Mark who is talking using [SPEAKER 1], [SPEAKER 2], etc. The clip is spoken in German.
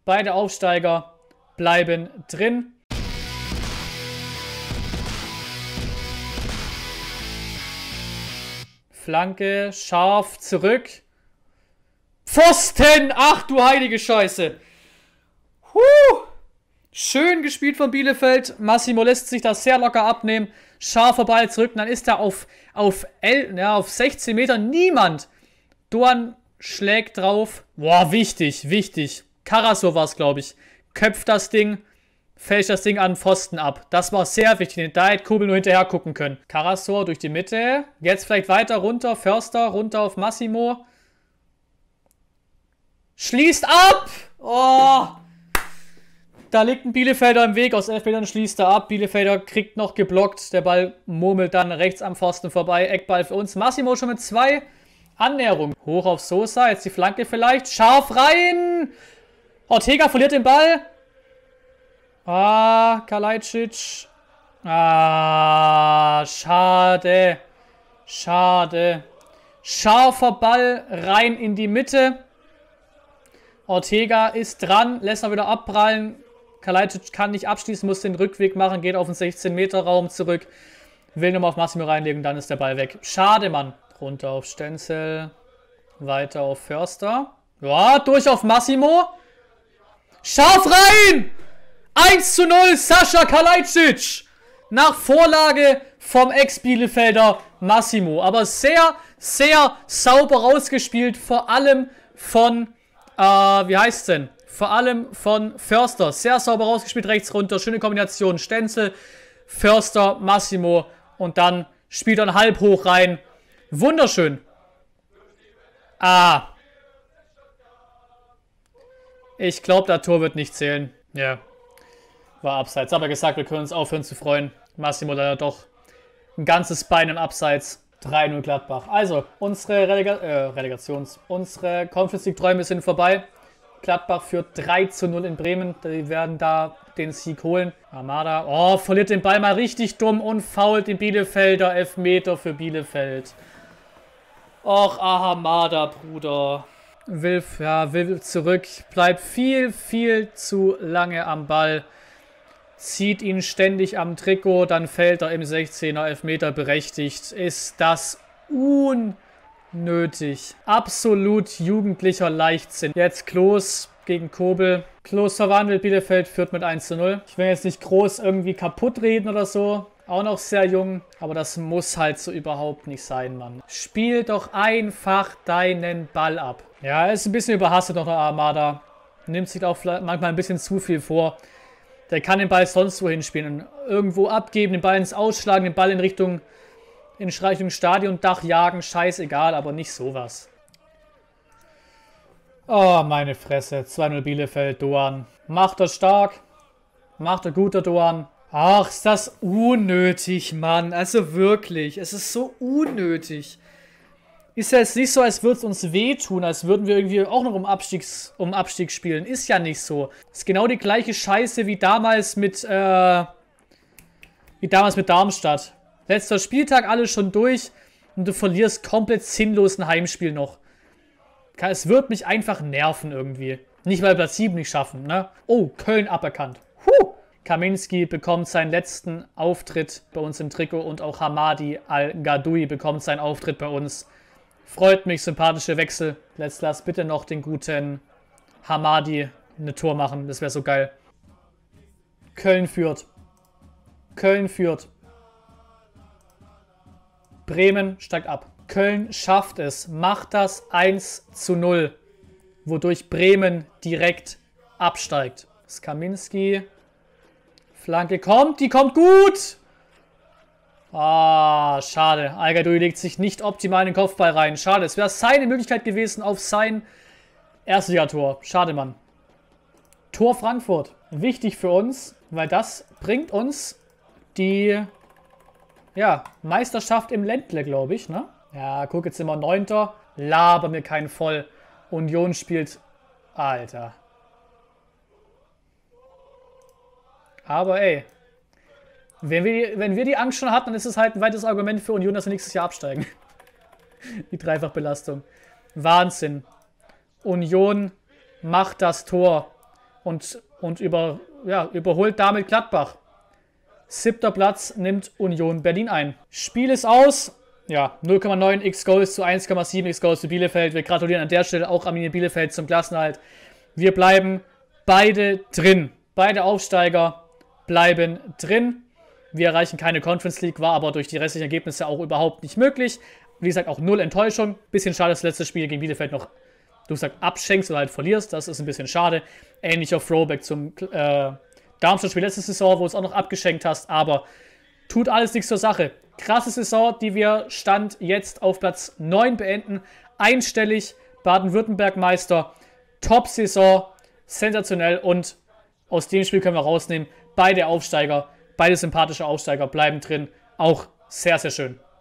[SPEAKER 1] Beide Aufsteiger bleiben drin. Flanke, scharf, zurück. Pfosten! Ach du heilige Scheiße. Schön gespielt von Bielefeld. Massimo lässt sich das sehr locker abnehmen. Scharfer Ball zurück. Und dann ist da auf 16 Meter niemand. Doan schlägt drauf. Boah, wichtig, wichtig. Karasor war es, glaube ich. Köpft das Ding. Fälscht das Ding an den Pfosten ab. Das war sehr wichtig. Da hätte Kobel nur hinterher gucken können. Karasor durch die Mitte. Jetzt vielleicht weiter runter. Förster runter auf Massimo. Schließt ab! Oh! Da liegt ein Bielefelder im Weg. Aus 11 Metern schließt er ab. Bielefelder kriegt noch geblockt. Der Ball murmelt dann rechts am Pfosten vorbei. Eckball für uns. Massimo schon mit 2 Annäherungen. Hoch auf Sosa. Jetzt die Flanke vielleicht. Scharf rein! Ortega verliert den Ball. Kalajdzic. Schade. Schade. Scharfer Ball rein in die Mitte. Ortega ist dran, lässt er wieder abprallen. Kalajdzic kann nicht abschließen, muss den Rückweg machen, geht auf den 16-Meter-Raum zurück. Will nochmal auf Massimo reinlegen, dann ist der Ball weg. Schade, Mann. Runter auf Stenzel. Weiter auf Förster. Ja, durch auf Massimo. Scharf rein! 1:0, Sascha Kalajdzic. Nach Vorlage vom Ex-Bielefelder Massimo. Aber sehr, sehr sauber rausgespielt. Vor allem von, wie heißt's denn? Vor allem von Förster. Sehr sauber rausgespielt, rechts runter. Schöne Kombination. Stenzel, Förster, Massimo. Und dann spielt er halb hoch rein. Wunderschön. Ich glaube, das Tor wird nicht zählen. Ja. War abseits. Aber gesagt, wir können uns aufhören zu freuen. Massimo leider doch ein ganzes Bein im Abseits. 3:0 Gladbach. Also, unsere unsere Conference League Träume sind vorbei. Gladbach führt 3:0 in Bremen. Die werden da den Sieg holen. Hamada, verliert den Ball mal richtig dumm und fault den Bielefelder. Elfmeter für Bielefeld. Och, Hamada, Bruder. Will zurück. Bleibt viel, viel zu lange am Ball. Zieht ihn ständig am Trikot, dann fällt er im 16er, Elfmeter berechtigt. Ist das unnötig. Absolut jugendlicher Leichtsinn. Jetzt Klos gegen Kobel. Klos verwandelt, Bielefeld führt mit 1:0. Ich will jetzt nicht groß irgendwie kaputt reden oder so. Auch noch sehr jung, aber das muss halt so überhaupt nicht sein, Mann. Spiel doch einfach deinen Ball ab. Ja, er ist ein bisschen überhastet noch, der Armada. Nimmt sich auch manchmal ein bisschen zu viel vor. Der kann den Ball sonst wohin spielen. Und irgendwo abgeben, den Ball ins Ausschlagen, den Ball in Richtung Stadiondach jagen. Scheißegal, aber nicht sowas. Oh, meine Fresse. 2:0 Bielefeld, Doan. Macht er stark. Macht er gut, der Doan. Ach, ist das unnötig, Mann. Also wirklich, es ist so unnötig. Ist ja jetzt nicht so, als würde es uns wehtun, als würden wir irgendwie auch noch um Abstieg spielen. Ist ja nicht so. Ist genau die gleiche Scheiße wie damals mit Darmstadt. Letzter Spieltag, alles schon durch und du verlierst komplett sinnlos ein Heimspiel noch. Es wird mich einfach nerven irgendwie. Nicht, weil wir Platz 7 nicht schaffen, ne? Oh, Köln aberkannt. Kaminski bekommt seinen letzten Auftritt bei uns im Trikot und auch Hamadi Al-Gadoui bekommt seinen Auftritt bei uns. Freut mich, sympathische Wechsel. Lass bitte noch den guten Hamadi eine Tor machen. Das wäre so geil. Köln führt. Köln führt. Bremen steigt ab. Köln schafft es. Macht das 1:0. Wodurch Bremen direkt absteigt. Skaminski. Flanke kommt. Die kommt gut. Schade. Al-Gadoui legt sich nicht optimal in den Kopfball rein. Schade. Es wäre seine Möglichkeit gewesen auf sein Erstligator. Schade, Mann. Tor Frankfurt. Wichtig für uns, weil das bringt uns die Meisterschaft im Ländle, glaube ich, ne? Ja, guck, jetzt sind wir 9. Laber mir keinen voll. Union spielt... Alter. Aber ey... Wenn wir die Angst schon hatten, dann ist es halt ein weiteres Argument für Union, dass wir nächstes Jahr absteigen. Die Dreifachbelastung. Wahnsinn. Union macht das Tor. und überholt damit Gladbach. 7. Platz nimmt Union Berlin ein. Spiel ist aus. Ja, 0,9 X-Goals zu 1,7 X-Goals für Bielefeld. Wir gratulieren an der Stelle auch Arminia Bielefeld zum Klassenerhalt. Wir bleiben beide drin. Beide Aufsteiger bleiben drin. Wir erreichen keine Conference League, war aber durch die restlichen Ergebnisse auch überhaupt nicht möglich. Wie gesagt, auch null Enttäuschung. Bisschen schade, dass das letzte Spiel gegen Bielefeld noch, du sagst, abschenkst oder halt verlierst. Das ist ein bisschen schade. Ähnlicher Throwback zum Darmstadt-Spiel letzte Saison, wo du es auch noch abgeschenkt hast. Aber tut alles nichts zur Sache. Krasse Saison, die wir Stand jetzt auf Platz 9 beenden. Einstellig, Baden-Württemberg Meister. Top-Saison, sensationell. Und aus dem Spiel können wir rausnehmen, beide Aufsteiger, beide sympathische Aufsteiger bleiben drin. Auch sehr, sehr schön.